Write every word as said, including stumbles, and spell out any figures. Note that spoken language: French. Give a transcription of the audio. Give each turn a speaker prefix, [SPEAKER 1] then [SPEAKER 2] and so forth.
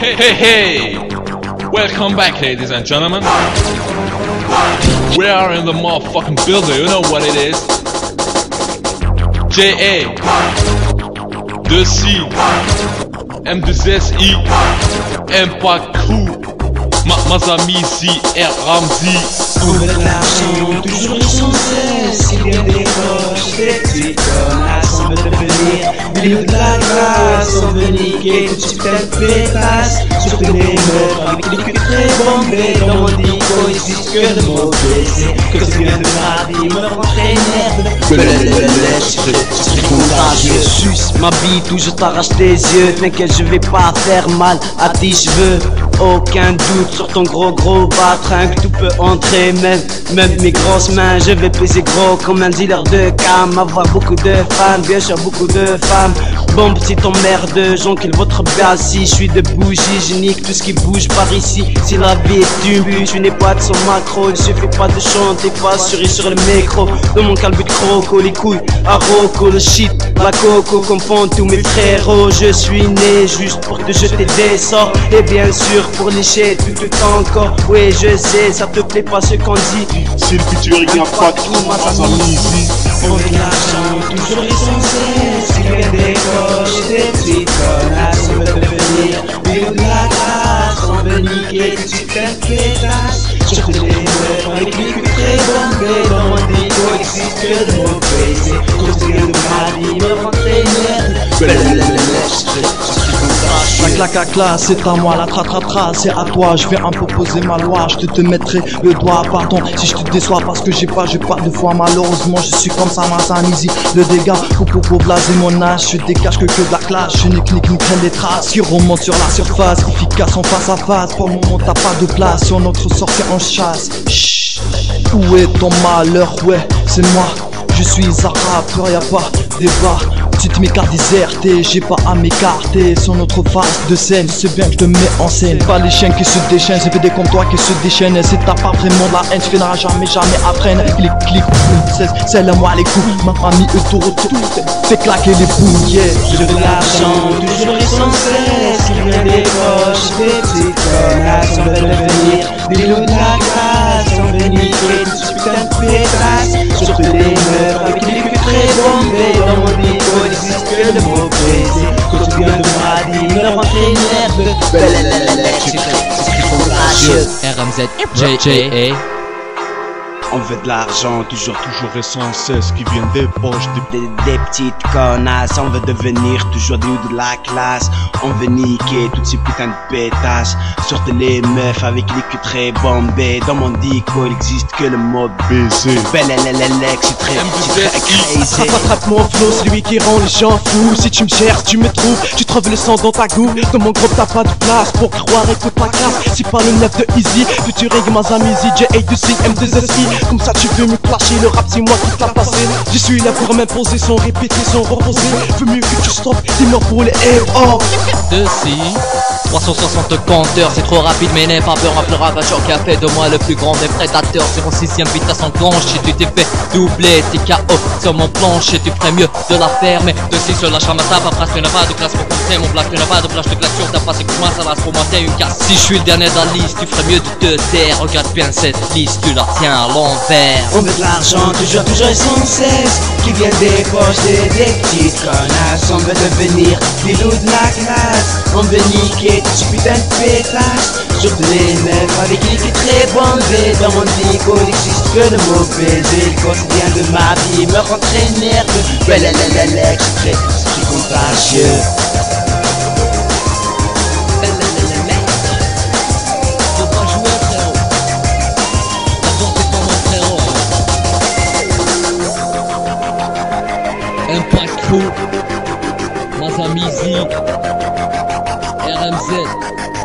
[SPEAKER 1] Hey, hey, hey! Welcome back, ladies and gentlemen. We are in the motherfucking building, you know what it is. J A, deux C, M deux S I, Impact Crew, Ma Mazamizi, R Ramzi.
[SPEAKER 2] On veut de l'argent, toujours et sans cesse. Il y a des poches, des petits connasses. On veut devenir milieu de la classe. On veut niquer tout de suite une pétasse. Surtout les meufs avec les culs très bombés. Dans mon dico, il existe que de mots baisés. Que ce vient de mardi me rentrer nerveux. Que le lèche, je suis contagieux.
[SPEAKER 3] Suce ma bite ou je t'arrache tes yeux. T'inquiète, je vais pas faire mal à tes cheveux. Aucun doute sur ton gros gros batringue, tout peut entrer, même, même mes grosses mains. Je vais peser gros comme un dealer de cam. Avoir beaucoup de fans, bien sûr beaucoup de femmes. Bon petit emmerde, j'encule votre base. Si je suis de bougie, je nique tout ce qui bouge par ici. Si la vie est une bûche, une boîte sur macro. Il suffit pas de chanter, pas sur sur le micro. Dans mon calbut croco, les couilles à roco, le shit, la coco confond tous mes frérots. Je suis né juste pour te jeter des sorts. Et bien sûr pour lécher tout le temps encore. Oui je sais, ça te plaît pas ce qu'on dit.
[SPEAKER 4] C'est le futur, il n'y a pas de trou, Mazamizi.
[SPEAKER 2] On veut de l'argent, toujours et sans cesse. Il y a des poches, des petites connasses. On veut devenir milieu de la classe. On veut niquer tout de suite une pétasse. Surtout les meufs avec les culs très bombés. Dans mon dico, il existe que de mots baisés. Quand tu viens de Paris, me rentrer merde.
[SPEAKER 3] La claque à classe, c'est à moi, la tra tra tra, c'est à toi. Je vais imposer ma loi, je te te mettrai le doigt. Pardon si je te déçois parce que j'ai pas, j'ai pas de foi. Malheureusement je suis comme ça, Mazamizi. Le dégât, pour pour pour blaser mon âge. Je dégage que que de la classe, je nique nique nique des traces qui remontent sur la surface. Efficace en face à face, pour le moment t'as pas de place. Sur notre sortie en chasse. Chut, où est ton malheur? Ouais, c'est moi. Je suis arabe, y'a pas débat. Petite méca désertée, j'ai pas à m'écarter. Sur notre face de scène, c'est bien que je te mets en scène. Pas les chiens qui se déchaînent, c'est des comme toi qui se déchaînent. Si t'as pas vraiment de la haine, tu finiras jamais, jamais apprenne. Clic, clic, boum, c'est la moi les coups. Ma mamie est au retour, fais claquer les boules, yeah.
[SPEAKER 2] Je veux de l'argent, toujours et sans cesse. Il y a des poches, des petites connasses. On veut devenir des loups de la classe. On veut niquer tout de suite une pétasse. Surtout les meufs avec les culs très bombés. Dans mon dico, il existe que de mots baisés. Quand tu viens de Maradi, me rentrer nerveux. C'est très contagieux.
[SPEAKER 5] R M Z, J J A.
[SPEAKER 4] On veut de l'argent, toujours, toujours et sans cesse, qui vient des poches, des...
[SPEAKER 3] Des, des petites connasses, on veut devenir toujours des hauts de la classe. On veut niquer toutes ces putains de pétasses. Surtout les meufs avec les culs très bombés. Dans mon dico, il existe que le mot
[SPEAKER 4] baiser.
[SPEAKER 3] Bellelelelec, c'est très, c'est très crazy.
[SPEAKER 6] Attrape mon flow, c'est lui qui rend les gens fous. Si tu me cherches, tu me trouves, tu trouves le sang dans ta goût. Dans mon groupe t'as pas de place pour croire, écoute ma classe. C'est pas le neuf de Easy, futuring Mazamizi, J A deux C, M deux S I. Comme ça tu veux me clasher, le rap c'est moi qui te l'a passé. Je suis là pour m'imposer sans répéter, sans reposer. Veux mieux que tu stoppes, t'es mort pour les hip-hop.
[SPEAKER 5] deux C, trois cent soixante compteurs, c'est trop rapide mais n'aie pas peur. Un ravageur qui a fait de moi le plus grand des prédateurs. Sur mon sixième vitesse enclenche, et tu t'es fait doubler, t'es K O sur mon plancher. Tu ferais mieux de la faire, mais deux C sur la chambre à table. Après tu n'as pas de classe pour compter mon black, tu n'as pas de plage de glace sur ta face. Et que moi ça va se remonter une casse. Si je suis le dernier de la liste, tu ferais mieux de te taire. Regarde bien cette liste, tu la tiens à l'envers.
[SPEAKER 2] On veut de l'argent, toujours, toujours et sans cesse. Qui vient des poches, des, des petites connasses. On veut devenir des loups de la classe. On veut niquer tout ce putain de pétasse. Surtout les meufs avec les culs très bombés. Dans mon dico, il existe que le mot baiser. Le quotidien de ma vie me rend très nerveux. Bellelelelec, c'est très, c'est très contagieux.
[SPEAKER 5] Impact Crew, Mazamizi, R M Z.